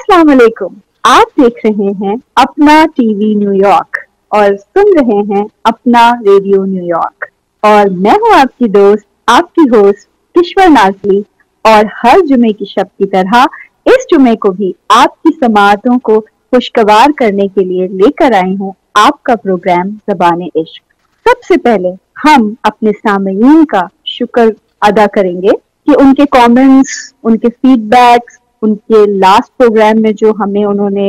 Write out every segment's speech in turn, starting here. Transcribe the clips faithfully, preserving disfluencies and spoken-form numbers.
अस्सलाम वालेकुम। आप देख रहे हैं अपना टीवी न्यूयॉर्क और सुन रहे हैं अपना रेडियो न्यूयॉर्क और मैं हूं आपकी दोस्त, आपकी होस्ट किश्वर नाज़ली। और हर जुमे की शब की तरह इस जुमे को भी आपकी समाअतों को खुशगवार करने के लिए लेकर आई हूं आपका प्रोग्राम ज़बान इश्क। सबसे पहले हम अपने सामईन का शुक्र अदा करेंगे कि उनके कमेंट्स, उनके फीडबैक्स, उनके लास्ट प्रोग्राम में जो हमें उन्होंने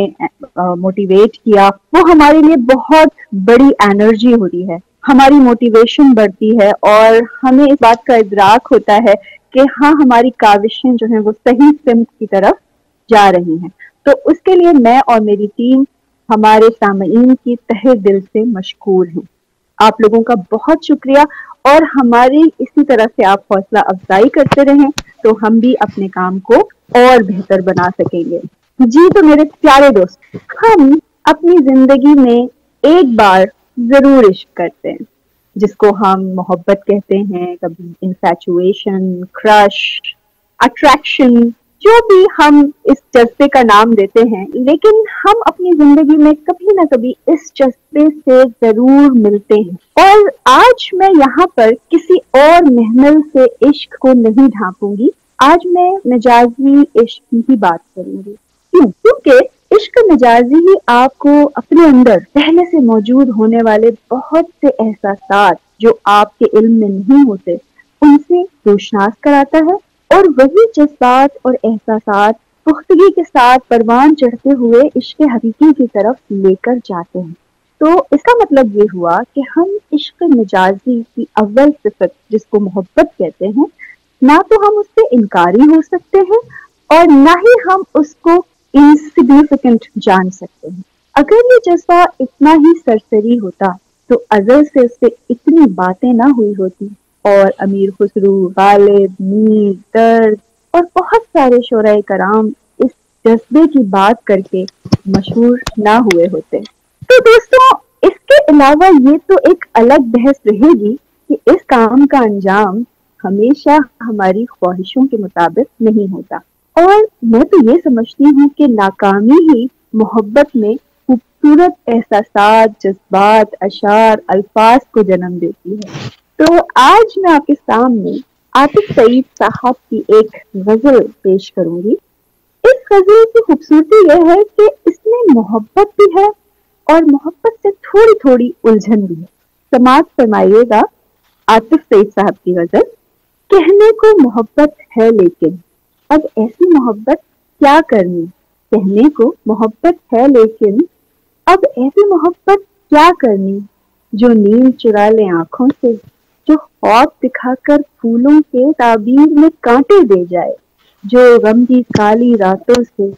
मोटिवेट किया, वो हमारे लिए बहुत बड़ी एनर्जी होती है, हमारी मोटिवेशन बढ़ती है और हमें इस बात का इदराक होता है कि हाँ, हमारी काविशें जो हैं वो सही सिमत की तरफ जा रही हैं। तो उसके लिए मैं और मेरी टीम हमारे सामईन की तहे दिल से मशकूर हैं। आप लोगों का बहुत शुक्रिया और हमारी इसी तरह से आप हौसला अफजाई करते रहें तो हम भी अपने काम को और बेहतर बना सकेंगे। जी तो मेरे प्यारे दोस्त, हम अपनी जिंदगी में एक बार जरूर इश्क करते हैं, जिसको हम मोहब्बत कहते हैं, कभी इन्फैचुएशन, क्रश, अट्रैक्शन, जो भी हम इस जज्बे का नाम देते हैं। लेकिन हम अपनी जिंदगी में कभी ना कभी इस जज्बे से जरूर मिलते हैं। और आज मैं यहाँ पर किसी और महमल से इश्क को नहीं ढांपूंगी, आज मैं मिजाजी इश्क की बात करूंगी। क्यों? क्योंकि इश्क मिजाजी ही आपको अपने अंदर पहले से मौजूद होने वाले बहुत से एहसासात जो आपके इल्म में नहीं होते, उनसे रोशनास कराता है और वही जज्बात और एहसासात पुख्तगी के साथ परवान चढ़ते हुए इश्क हकीकी की तरफ लेकर जाते हैं। तो इसका मतलब ये हुआ कि हम इश्क मिजाजी की अव्वल सिफत, जिसको मोहब्बत कहते हैं, ना तो हम उससे इनकारी हो सकते हैं और ना ही हम उसको इनसिग्निफिकेंट जान सकते हैं। अगर ये जज्बा इतना ही सरसरी होता तो अज़ल से उससे इतनी बातें ना हुई होती और अमीर खुसरू, गालिब, मीर, दर्द और बहुत सारे शोराए कराम इस जज्बे की बात करके मशहूर ना हुए होते। तो दोस्तों, इसके अलावा ये तो एक अलग बहस रहेगी कि इस काम का अंजाम हमेशा हमारी ख्वाहिशों के मुताबिक नहीं होता। और मैं तो ये समझती हूँ कि नाकामी ही मोहब्बत में खूबसूरत एहसासात, जज्बात, अशार, अल्फाज को जन्म देती है। तो आज मैं आपके सामने आतिफ सईद साहब की एक गजल पेश करूंगी। इस गजल की खूबसूरती यह है कि इसमें मोहब्बत भी है और मोहब्बत से थोड़ी थोड़ी उलझन भी है। समाअत फरमाइएगा आतिफ सईद साहब की गजल। कहने को मोहब्बत है लेकिन अब ऐसी मोहब्बत क्या करनी। कहने को मोहब्बत है लेकिन अब ऐसी मोहब्बत क्या करनी, जो नींद चुरा ले आंखों से, जो ख्वाब दिखाकर फूलों के ताबीर में कांटे दे जाए, जो गम की काली रातों से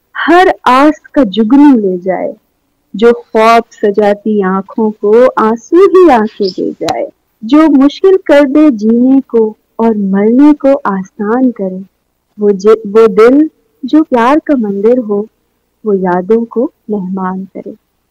हर आस का जुगनू ले जाए, जो ख्वाब सजाती आंखों को आंसू ही आंखें दे जाए, जो मुश्किल कर दे जीने को और मरने को आसान करे, वो वो दिल जो प्यार का मंदिर हो, वो यादों को मेहमान करे।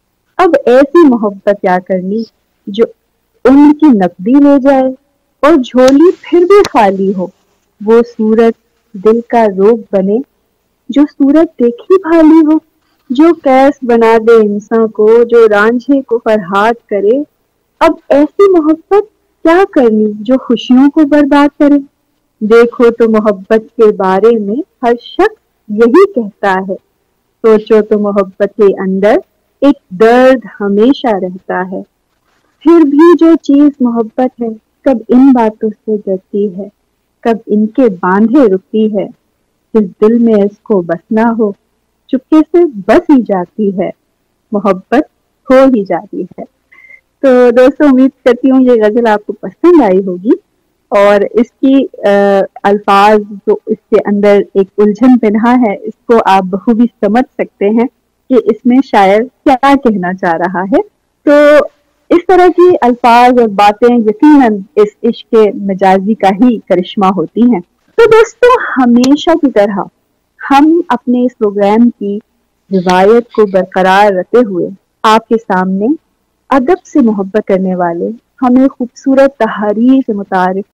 अब ऐसी मोहब्बत क्या करनी, जो उनकी नकदी ले जाए और झोली फिर भी खाली हो, वो सूरत दिल का रोग बने, जो सूरत देखी भाली हो, जो कैस बना दे इंसान को, जो रांझे को फरहाद करे। अब ऐसी मोहब्बत क्या करनी, जो खुशियों को बर्बाद करे। देखो तो मोहब्बत के बारे में हर शख्स यही कहता है, सोचो तो मोहब्बत के अंदर एक दर्द हमेशा रहता है। फिर भी जो चीज मोहब्बत है, कब इन बातों से डरती है, कब इनके बांधे रुकती है। जिस दिल में इसको बसना हो, चुपके से बस ही जाती है, मोहब्बत हो ही जाती है। तो दोस्तों, उम्मीद करती हूँ ये गजल आपको पसंद आई होगी और इसकी अल्फाज जो इसके अंदर एक उलझन पिन्हा है, इसको आप बखूबी समझ सकते हैं कि इसमें शायर क्या कहना चाह रहा है। तो इस तरह की अल्फाज और बातें यकीनन इस इश्क मिजाजी का ही करिश्मा होती हैं। तो दोस्तों, हमेशा की तरह हम अपने इस प्रोग्राम की रिवायत को बरकरार रखते हुए आपके सामने अदब से मोहब्बत करने वाले, हमें खूबसूरत तहारीर से मुतारिफ